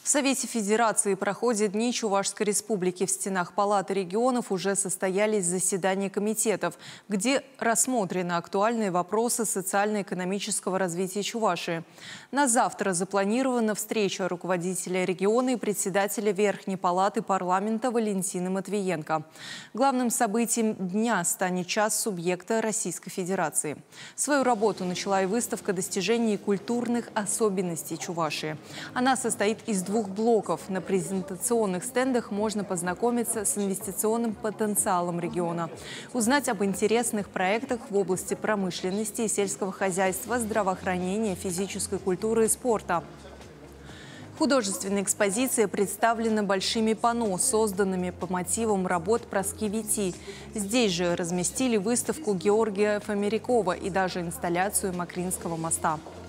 В Совете Федерации проходят Дни Чувашской Республики. В стенах Палаты регионов уже состоялись заседания комитетов, где рассмотрены актуальные вопросы социально-экономического развития Чувашии. На завтра запланирована встреча руководителя региона и председателя Верхней Палаты парламента Валентины Матвиенко. Главным событием дня станет час субъекта Российской Федерации. Свою работу начала и выставка достижений культурных особенностей Чувашии. Она состоит из двух блоков. На презентационных стендах можно познакомиться с инвестиционным потенциалом региона, узнать об интересных проектах в области промышленности и сельского хозяйства, здравоохранения, физической культуры и спорта. Художественная экспозиция представлена большими панно, созданными по мотивам работ Праскевити. Здесь же разместили выставку Георгия Фомерякова и даже инсталляцию Макринского моста.